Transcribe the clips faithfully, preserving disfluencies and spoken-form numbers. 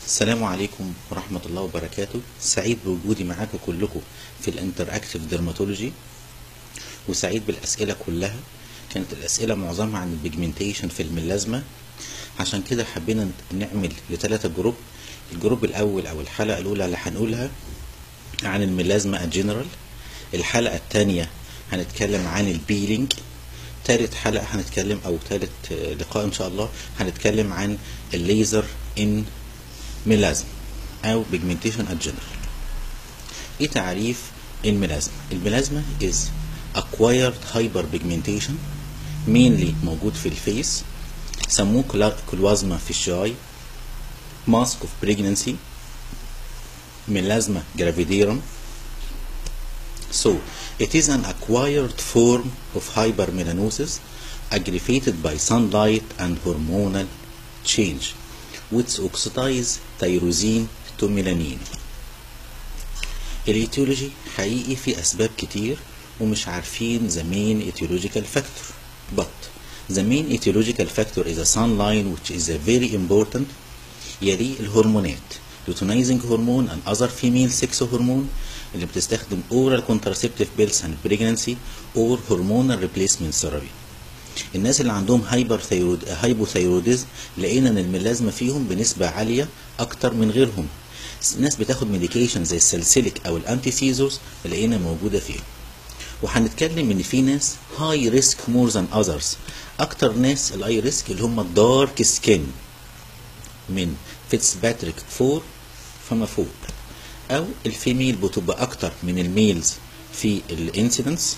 السلام عليكم ورحمة الله وبركاته. سعيد بوجودي معاكم كلكم في الانتراكتيف ديرماتولوجي، وسعيد بالأسئلة كلها. كانت الأسئلة معظمها عن البيجمنتيشن في الميلازما، عشان كده حبينا نعمل لثلاثة جروب. الجروب الأول أو الحلقة الأولى اللي هنقولها عن الميلازما الجنرال. الحلقة الثانية هنتكلم عن البيلينج. ثالث حلقة هنتكلم أو ثالث لقاء إن شاء الله هنتكلم عن الليزر إن ميلازما أو بيجمنتيشن الجنرال. إيه تعريف الميلازما؟ الميلازما is acquired hyperpigmentation mainly موجود في الفيس، سموه كلوازما فيشاي، mask of pregnancy، melasma gravidarum. So it is an acquired form of hypermelanosis aggravated by sunlight and hormonal change which oxidize tyrosine to melanin. الإيتيولوجي حقيقي في أسباب كتير ومش عارفين the main etiological factor, but the main etiological factor is a sunlight which is a very important. يلي الهرمونات luteinizing hormone and other female sex hormone اللي بتستخدم oral contraceptive pills and pregnancy or hormonal replacement therapy. الناس اللي عندهم هايبر ثيرود هايبوثيروديزم لقينا ان الميلازما فيهم بنسبه عاليه اكتر من غيرهم. الناس بتاخد ميديكيشن زي السلسليك او الانتي سيزورز لقينا موجوده فيهم. وهنتكلم ان في ناس هاي ريسك مور ذان اذرز. اكتر ناس الاي ريسك اللي هم الدارك سكين من فيتسباتريك فور فما فوق، او الفيميل بتبقى اكتر من الميلز في الانسيدنس.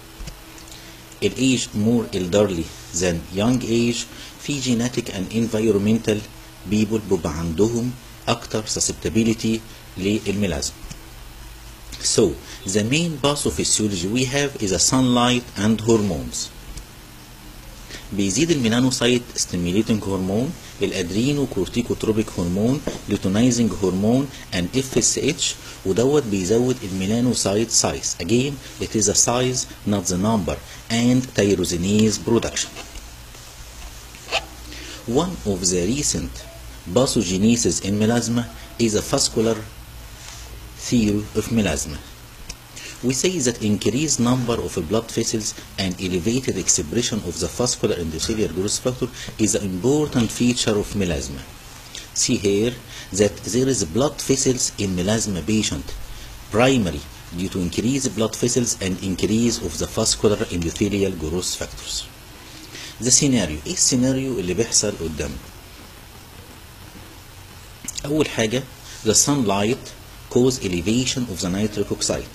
الايج مور elderly than young age. في genetic and environmental people بيبقى عندهم اكتر susceptibility للميلازما. So the main pathophysiology we have is a sunlight and hormones. بيزيد الميلانوسايت stimulating hormone، الادرينو كورتيكوتروبيك هرمون، لوتينايزنج هرمون and اف اس اتش، ودوت بيزود الميلانوسايت size. Again it is a size not the number and tyrosinase production. One of the recent pathogenesis in melasma is a vascular theory of melasma. We say that increased number of blood vessels and elevated expression of the vascular endothelial growth factor is an important feature of melasma. See here that there is blood vessels in melasma patient primarily due to increased blood vessels and increase of the vascular endothelial growth factors. The scenario، ايه السيناريو اللي بيحصل قدامنا؟ أول حاجة the sunlight cause elevation of the nitric oxide.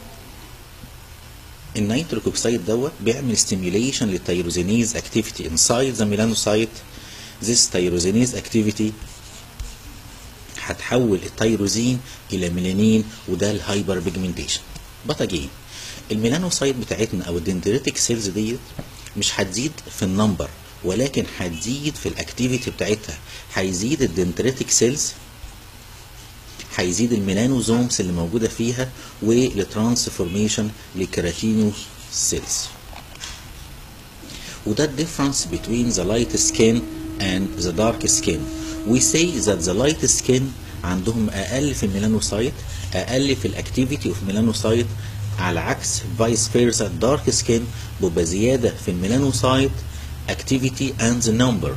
النيتريك اوكسيد دوت بيعمل stimulation للتيروزينيز activity inside the melanocyte. This tyrosinase activity هتحول التيروزين الى ميلانين، وده الهايبر بيجمنتيشن. But again الميلانوسايت بتاعتنا او الدندريتك سيلز ديت مش هتزيد في النمبر، ولكن هتزيد في الاكتيفيتي بتاعتها. هيزيد الدندريتك سيلز، هيزيد الميلانوزومز اللي موجوده فيها، والترانسفورميشن لكيراتينو سيلز. وده الديفرنس between the light skin and the dark skin. We say that the light skin عندهم اقل في الميلانوسايت، اقل في الاكتيفيتي اوف ميلانوسايت، على عكس فايس فيرسا الدارك سكين بيبقى زياده في الميلانوسايت activity and the number.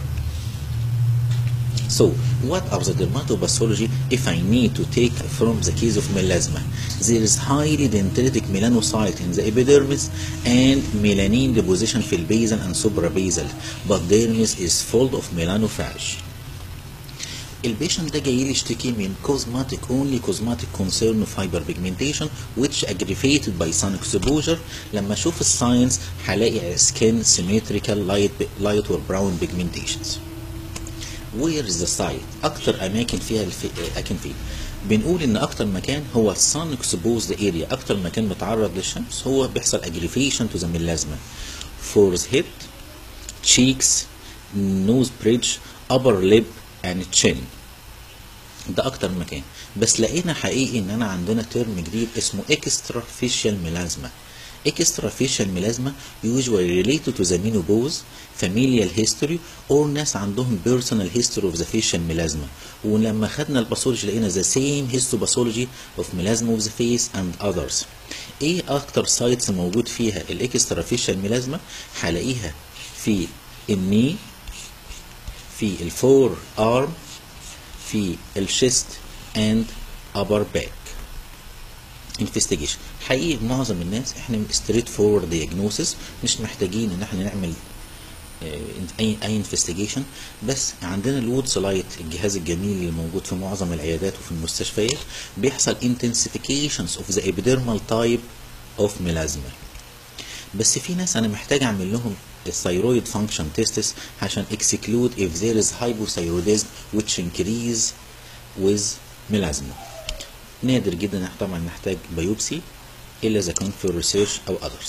So what are the dermatopathology if I need to take from the case of melasma? There is highly dendritic melanocyte in the epidermis and melanin deposition في البازل and suprabasal, but dermis is full of melanophage. البيشنت ده جاي لي يشتكي من cosmetic only cosmetic concern of hyperpigmentation which aggravated by sun exposure. لما اشوف الساينس هلاقي skin symmetrical light light or brown pigmentations. Where is the site؟ أكتر أماكن فيها الأكن فيه. بنقول إن أكتر مكان هو السن exposed area، أكتر مكان متعرض للشمس هو بيحصل aggravation to the melasma. Forehead, cheeks, nose bridge, upper lip and chin. ده أكتر مكان. بس لقينا حقيقي إن أنا عندنا ترم جديد اسمه extrafacial melasma. extrafacial melasma usually related to the menopause, familial history or ناس عندهم personal history of the facial melasma. ولما خدنا الباثولوجي لقينا the same histopathology of melasma of the face and others. ايه اكتر سايتس موجود فيها الاكسترافيشال ميلازما؟ هلاقيها في الني، في الفور ارم، في الشيست اند ابر باك. انفستيجيشن حقيقي معظم الناس احنا من ستريت فورورد دياجنوسيس، مش محتاجين ان احنا نعمل اي اي انفستيجيشن. بس عندنا الوودز لايت، الجهاز الجميل اللي موجود في معظم العيادات وفي المستشفيات، بيحصل intensifications of the epidermal type of melasma. بس في ناس انا محتاج اعمل لهم الثيرويد فانكشن تيستس عشان exclude if there is hypothyroidism which increase with melasma. نادر جدا طبعا نحتاج بايوبسي الا اذا كان في الريسيرش او others.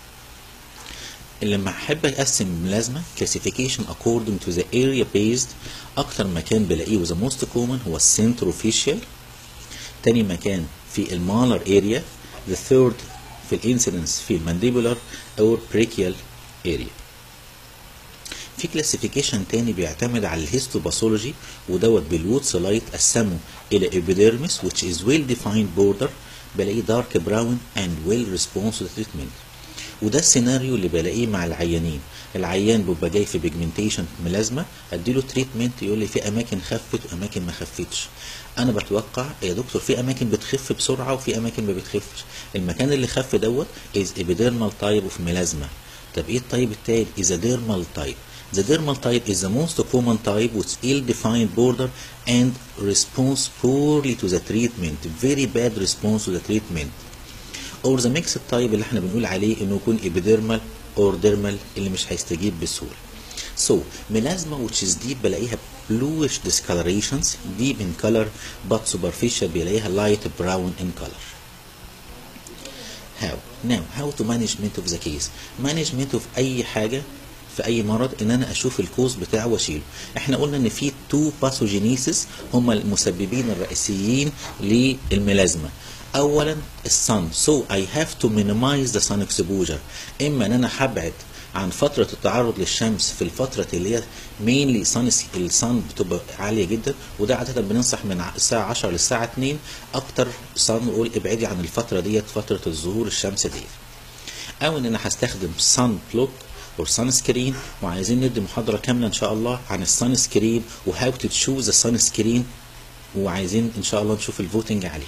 لما احب اقسم الميلازما classification according to the area based، اكتر مكان بلاقيه the most common هو السنتروفيشيال، تاني مكان في المالر اريا، the third في الانسيدنس في المانديبولار او brachial اريا. في كلاسيفيكيشن تاني بيعتمد على الهيستوباثولوجي ودوت بالوودز لايت، قسمه الى epidermis which is well defined border، بلاقيه dark brown and well response to treatment. وده السيناريو اللي بلاقيه مع العيانين. العيان بيبقى جاي في بيجمنتيشن ميلازما، اديله تريتمنت يقول لي في اماكن خفت واماكن ما خفتش. انا بتوقع يا دكتور في اماكن بتخف بسرعه وفي اماكن ما بتخفش. المكان اللي خف دوت is epidermal type of melasma. طب ايه الطيب التاني؟ is a dermal type. The dermal type is the most common type with ill-defined border and response poorly to the treatment, very bad response to the treatment. or the mixed type اللي احنا بنقول عليه انه يكون epidermal or dermal اللي مش هيستجيب بسهوله. So melasma which is deep بلاقيها bluish discolorations deep in color but superficial بلاقيها light brown in color. How? Now how to management of the case. management of اي حاجه في اي مرض ان انا اشوف الكوز بتاعه واشيله. احنا قلنا ان في تو باثوجينيسيس هم المسببين الرئيسيين للميلازما. اولا الصن، سو اي هاف تو مينيمايز ذا صن اكسبوجر. اما ان انا هبعد عن فتره التعرض للشمس في الفتره اللي هي مينلي صن الصن بتبقى عاليه جدا، وده عاده بننصح من الساعه عشرة للساعه اتنين اكتر صن، نقول ابعدي عن الفتره ديت فتره الظهور الشمس ديت. او ان انا هستخدم صن بلوك or sunscreen، وعايزين ندي محاضرة كاملة إن شاء الله عن السان سكرين وهاو تو تشوز السان سكرين، وعايزين إن شاء الله نشوف الفوتنج عليه.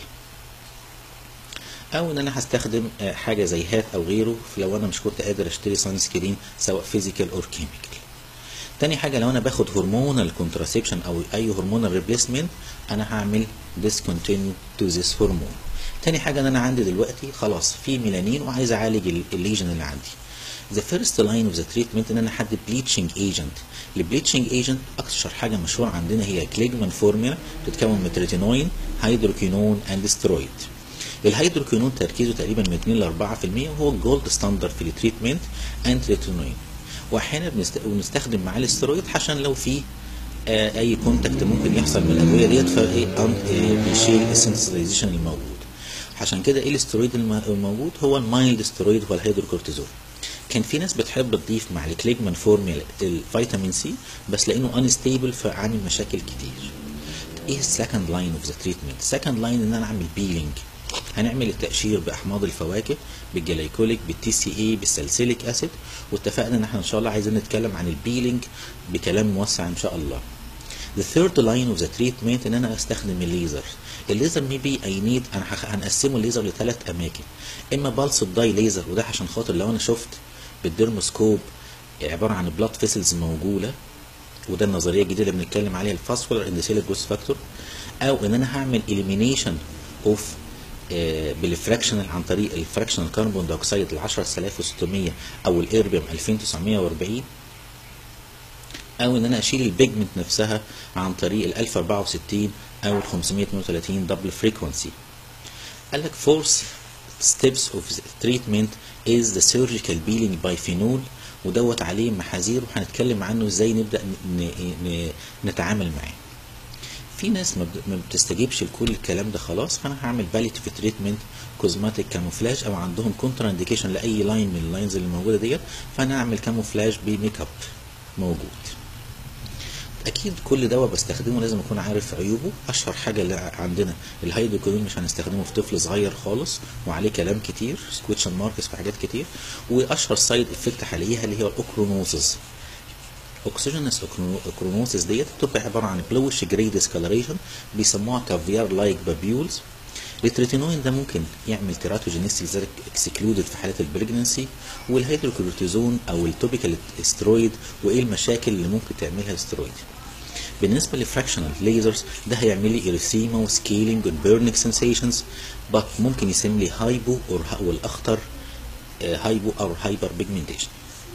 أو إن أنا هستخدم حاجة زي هات أو غيره لو أنا مش كنت قادر أشتري سان سكرين سواء فيزيكال أو كيميكال. تاني حاجة لو أنا باخد هرمونال كونتراسبشن أو أي هرمونال ريبليسمنت أنا هعمل discontinue to this hormone. تاني حاجة إن أنا عندي دلوقتي خلاص في ميلانين وعايز أعالج الليجن اللي عندي. The first line of the treatment ان انا احدد bleaching agent. البليتشنج ايجنت اكثر حاجه مشهوره عندنا هي كليجمان فورمولا، بتتكون من تريتينوين، هيدروكينون اند ستيرويد. الهيدروكينون تركيزه تقريبا من اتنين ل اربعة في المية وهو الجولد ستاندرد في التريتمنت اند تريتينوين. واحيانا بنستخدم معاه الاسترويد عشان لو في آه اي كونتاكت ممكن يحصل من الادويه ديت فايه بيشيل السنسيتايزيشن الموجود. عشان كده ايه الاسترويد الموجود هو المايلد ستيرويد هو الهيدروكورتيزون. كان في ناس بتحب تضيف مع الكليجمان فورميلا الفيتامين سي بس لانه انستيبل فعامل مشاكل كتير. ايه السكند لاين اوف ذا تريتمنت؟ سكند لاين ان انا اعمل بيلينج. هنعمل التقشير باحماض الفواكه، بالجلايكوليك، بالتي سي اي، بالسالسيليك اسيد، واتفقنا ان احنا ان شاء الله عايزين نتكلم عن البيلينج بكلام موسع ان شاء الله. The third line of the treatment ان انا استخدم الليزر. الليزر ميبي اي نيد انا هنقسمه الليزر لثلاث اماكن، اما بالس داي ليزر وده عشان خاطر لو انا شفت بالديرموسكوب عباره عن بلاد فيسلز موجوده، وده النظريه الجديده اللي بنتكلم عليها الفاسفولار اندسيليك جوست فاكتور، او ان انا هعمل اليمينيشن اوف بالفراكشنال عن طريق الفراكشنال كربون دايوكسيد ال عشرة آلاف وستمية او الايربيوم ألفين وتسعمية واربعين، او ان انا اشيل البيجمنت نفسها عن طريق ال ألف واربعة وستين او ال خمسمية اتنين وتلاتين دبل فريكونسي. قال لك فورث steps of treatment is the surgical peeling by phenol، ودوت عليه محاذير وهنتكلم عنه ازاي نبدا نتعامل معاه. في ناس ما بت- ما بتستجيبش لكل الكلام ده خلاص، فانا هعمل باليتيف تريتمنت كوزماتيك كاموفلاج، او عندهم كونترا انديكيشن لاي لاين من اللاينز اللي موجوده ديت، فانا اعمل كاموفلاج بميك اب موجود. اكيد كل دواء بستخدمه لازم اكون عارف عيوبه. اشهر حاجه اللي عندنا الهيدروكونون، مش هنستخدمه في طفل صغير خالص وعليه كلام كتير، سكويتشن ماركس في حاجات كتير. واشهر سايد افكت حاليا اللي هي الاوكرونوسز. اوكسجينس اوكرونوسز ديت بتبقى عباره عن بلوش جراي ديسكالريشن، بيسموها كافيار لايك بابيولز. التريتينوين ده ممكن يعمل تيراتوجينيستي لذلك اكسكلودد في حاله البريجنسي. والهيدروكورتيزون او التوبيكال سترويد، وايه المشاكل اللي ممكن تعملها السترويد. بالنسبه للفراكشنال ليزرز ده هيعمل لي اريثيما وسكيلينج وبيرنينج سنسيشنز، بس ممكن يسمي لي هايبو والاخطر هايبو او هايبر بيجمنتيشن.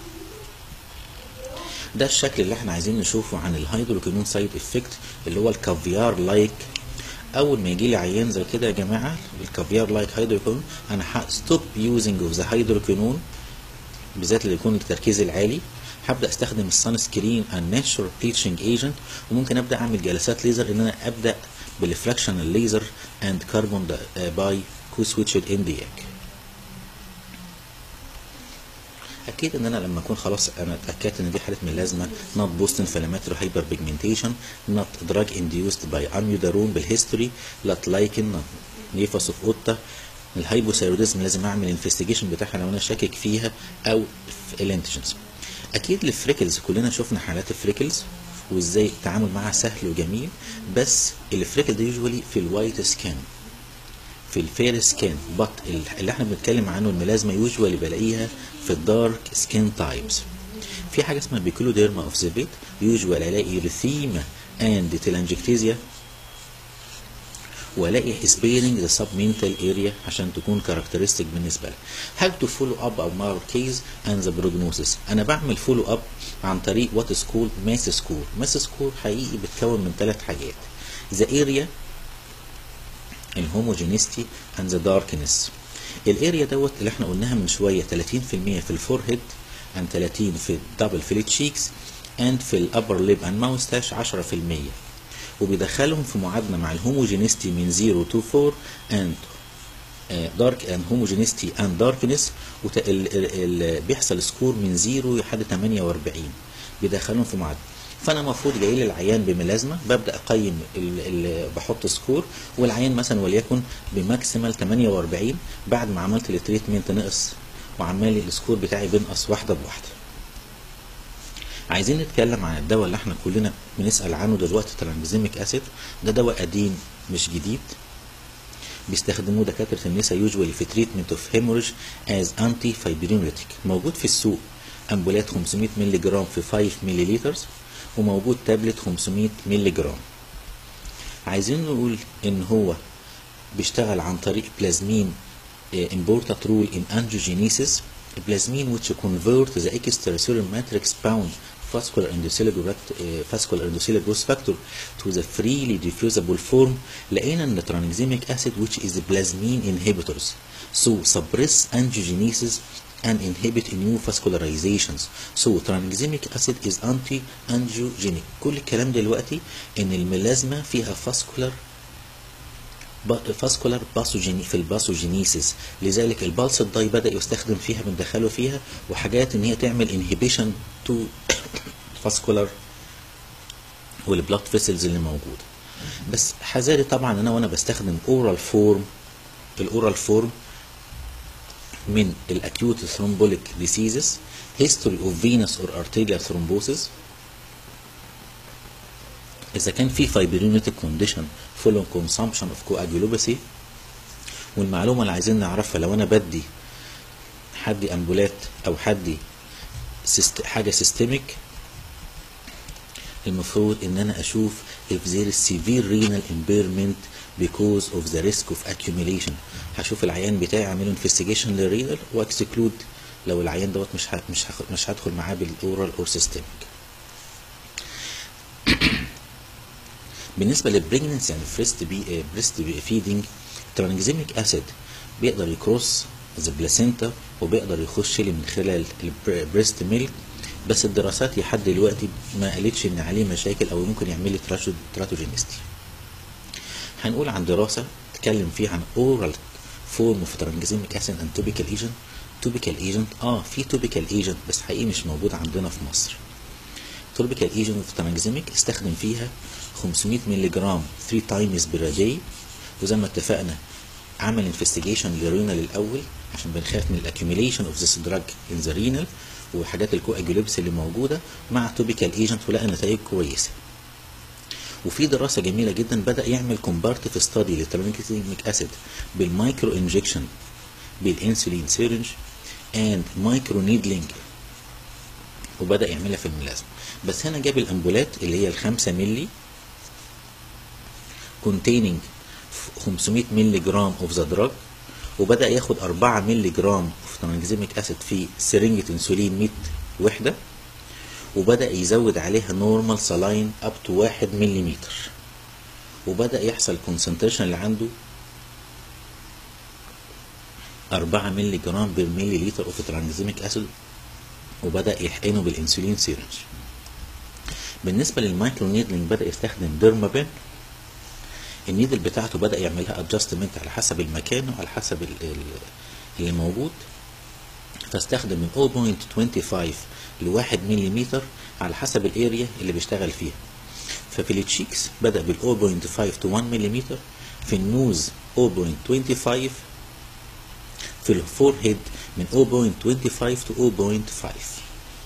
ده الشكل اللي احنا عايزين نشوفه عن الهيدروكينون سايد افكت، اللي هو الكافيار لايك. اول ما يجي لي عيان زي كده يا جماعه الكافيار لايك هيدروكينون، انا هستوب يوزنج اوف ذا هيدروكينون، بالذات اللي يكون التركيز العالي. هبدا استخدم السان سكرين اند ناتشورال بليتشنج ايجنت، وممكن ابدا اعمل جلسات ليزر، ان انا ابدا بالفراكشنال ليزر اند كربون باي كو سويتشد اندياك. اكيد ان انا لما اكون خلاص انا اتاكدت ان دي حاله ميلازما نوت بوست انفلاماتوري هايبر بيجمنتيشن، نوت دراج انديوست باي اميودارون بالهيستوري، لات لايكن، نيفاس اوف اوتا. الهايبوثايروديزم لازم اعمل انفستيجيشن بتاعها لو انا شاكك فيها، او الانتيجنز. اكيد الفريكلز كلنا شفنا حالات الفريكلز وازاي التعامل معها سهل وجميل، بس الفريكل ده يوجوالي في الوايت سكان، في الفير سكين. بط اللي احنا بنتكلم عنه الميلازما يوجوالي بلاقيها في الدارك سكين تايبس. في حاجه اسمها بيكولوديرما اوف ذا بيت، يوجوالي الاقي اريثيما اند تيلانجكتيزيا، والاقي سبيرنج ذا سب مينتال اريا عشان تكون كاركترستيك بالنسبه لها. هاو تو فولو اب او مار كيز اند ذا بروجنوسيس. انا بعمل فولو اب عن طريق وات از كولد ماس سكور. ماس سكور حقيقي بتكون من ثلاث حاجات: ذا اريا، الهوموجينيستي اند ذا داركنس. الاريا دوت اللي احنا قلناها من شويه ثلاثين في المية في الفور هيد اند ثلاثين في الدبل في التشيكس اند في الابر ليب اند ماوستاش عشرة في المية، وبيدخلهم في معادله مع الهوموجينيستي من صفر تو أربعة اند دارك اند هوموجينيستي اند داركنس، بيحصل سكور من صفر لحد ثمانية وأربعين، بيدخلهم في معادله. فانا المفروض جاي لي العيان بميلازما، ببدا اقيم ال ال بحط سكور، والعيان مثلا وليكن بماكسيمال ثمانية وأربعين، بعد ما عملت التريتمنت نقص وعمال السكور بتاعي بينقص واحده بواحده. عايزين نتكلم عن الدواء اللي احنا كلنا بنسال عنه دلوقتي، ترانكزيميك اسيد. ده دواء قديم مش جديد، بيستخدموه دكاتره النساء يوجوالي في تريتمنت اوف هيموريج از انتي فايبرينوليتيك. موجود في السوق امبولات خمسمية مللي جرام في خمسة مللي لتر، وموجود تابلت خمسمية مللي جرام. عايزين نقول ان هو بيشتغل عن طريق بلازمين important role in angiogenesis. بلازمين which convert the extracellular matrix bound vascular endothelial vascular endothelial growth factor to the freely diffusible form. لقينا ان tranexamic acid which is plasmine inhibitors so suppress angiogenesis and inhibit new vascularizations. So tranexamic acid is anti-angiogenic. كل الكلام دلوقتي ان الميلازما فيها vascular فاسكولار باثوجيني في الباثوجينيسيس، لذلك البالس الداي بدا يستخدم فيها، بندخله فيها وحاجات ان هي تعمل انهبيشن تو فاسكولار والبلاد فيسلز اللي موجوده. بس حذاري طبعا انا وانا بستخدم اورال فورم، الاورال فورم من الاكيوت ثرومبوليك ديسيزز، هيستوري اوف فينس اور ارتيريال ثرومبوسيس، إذا كان في فايبرينيتيك كونديشن فولون كونسامبشن اوف كواجولوباسي. والمعلومة اللي عايزين نعرفها، لو أنا بدي حدي أمبولات أو حدي سيست حاجة سيستميك، المفروض إن أنا أشوف if there is severe renal impairment because of the risk of accumulation. هشوف العيان بتاعي أعمله انفستيجيشن للرينال واكسكلود لو العيان دوت مش ه... مش ه... مش هدخل معاه بالأورال أور سيستميك. بالنسبه للبريجننسي يعني بريست بي بريست فيدنج، ترانكزيميك اسيد بيقدر يكروس ذا بلاسينتا وبيقدر يخش لي من خلال البريست ميلك، بس الدراسات لحد دلوقتي ما قالتش ان عليه مشاكل او ممكن يعمل لي تراتوجينيستي. هنقول عن دراسة اتكلم فيها عن oral form of tranexamic acid and topical agent. topical agent اه في topical agent بس حقيقي مش موجود عندنا في مصر. topical agent of tranexamic استخدم فيها خمسمية مللي جرام ثري times per day، وزي ما اتفقنا عمل انفستيجيشن للرينال الاول عشان بنخاف من الاكيوميليشن اوف ذس دراج ان ذا رينال وحاجات الكواجوليبس اللي موجوده مع توبيكال ايجنت، ولقى نتائج كويسه. وفي دراسه جميله جدا بدا يعمل كومبارتيف ستادي للترانكزيميك اسيد بالمايكرو انجكشن بالانسولين سيرنج اند مايكرو نيدلينج، وبدا يعملها في الملازمه. بس هنا جاب الامبولات اللي هي الخمسة ملي containing خمسمية مللي جرام اوف ذا دراج، وبدا ياخد أربعة مللي جرام اوف ترانكزيميك اسيد في سرنجة انسولين مية وحده، وبدا يزود عليها نورمال سلاين اب تو واحد مليمتر، وبدا يحصل كونسنتريشن اللي عنده أربعة مللي جرام بير ملي لتر اوف ترانكزيميك اسيد، وبدا يحقنه بالانسولين سيرنج. بالنسبه للمايكرو نيدلينج بدا يستخدم ديرمابين، النيدل بتاعته بدا يعملها ادجستمنت على حسب المكان وعلى حسب اللي موجود، فاستخدم من صفر فاصلة خمسة وعشرين ل واحد مليمتر على حسب الاريا اللي بيشتغل فيها. ففي التشيكس بدا بال صفر فاصلة خمسة تو واحد مليمتر، في النوز صفر فاصلة خمسة وعشرين، في الفور هيد من صفر فاصلة خمسة تو صفر فاصلة خمسة.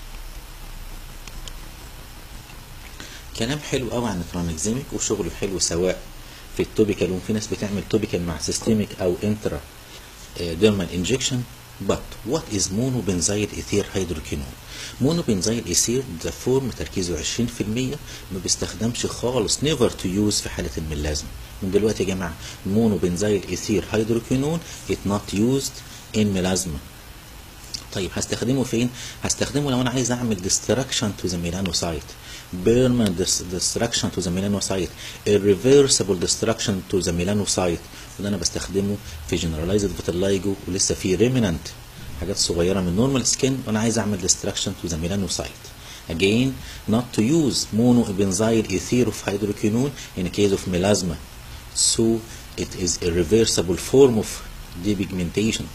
كلام حلو قوي عن الترانكزيميك وشغله حلو سواء في التوبيكال، وفي ناس بتعمل توبيكال مع سيستميك او انترا ديرمال انجكشن. but what is monobenzyl ethyl hydroquinone؟ monobenzyl ethyl ده فورم تركيزه عشرين في المية، ما بيستخدمش خالص never to use في حالة الملازمة. من دلوقتي يا جماعة monobenzyl ethyl hydroquinone it not used in ملازمة. طيب هستخدمه فين؟ هستخدمه لو انا عايز اعمل destruction to the melanocyte، permanent destruction to the melanocyte، irreversible destruction to the melanocyte، وده انا بستخدمه في generalized vitiligo ولسه في remnant حاجات صغيره من normal skin وانا عايز اعمل destruction to the melanocyte. Again not to use monobenzyl ethyl of hydroquinone in case of melasma, so it is irreversible form of depigmentation.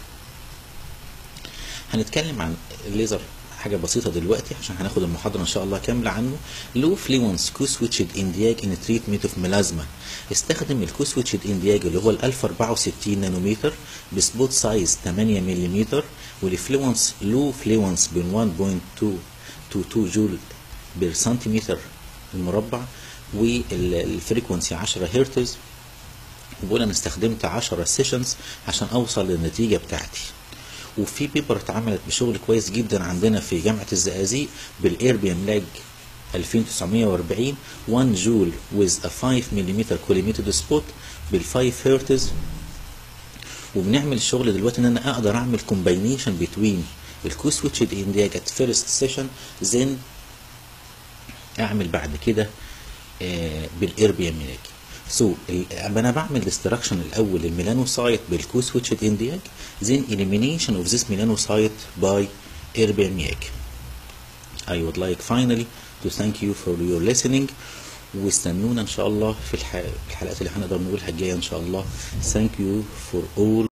هنتكلم عن الليزر حاجه بسيطه دلوقتي عشان هناخد المحاضره ان شاء الله كامله عنه. لو فليونس كوسويتشد اندياج ان تريتمنت اوف ميلازما، استخدم الكوسويتشد اندياج اللي هو ال ألف وأربعة وستين نانومتر بسبوت سايز ثمانية ملم، والفليونس لو فليونس بين واحد فاصلة اتنين تو اتنين جول بير سنتيمتر المربع، والفريكونسي عشرة هرتز. وبقول انا استخدمت عشرة سيشنز عشان اوصل للنتيجه بتاعتي. وفي بيبر اتعملت بشغل كويس جدا عندنا في جامعه الزقازيق بالاربيوم لاج ألفين وتسعمية وأربعين واحد جول with a خمسة ملم collimated spot بال خمسة هرتز. وبنعمل الشغل دلوقتي ان انا اقدر اعمل combination between الكوسويتشد اندياج at first session then اعمل بعد كده آه بالاربيوم لاج. سو so, انا بعمل ديستراكشن الاول للميلانوسايت بالكوسويتشد اندياج then elimination of this melanocyte by erbium-YAG. I would like finally to thank you for your listening، واستنونا ان شاء الله في الحلقات اللي هنقدر نقولها الجايه ان شاء الله. Thank you for all